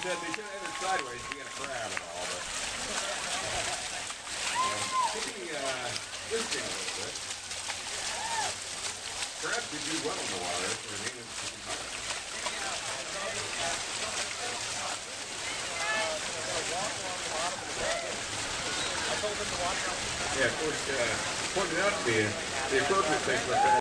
said they should have entered sideways to get a crab and all, but could be twisting a little bit. Crabs could do well in the water if they're native to the water. Yeah, of course, pointed out to me the appropriate thing for a crab.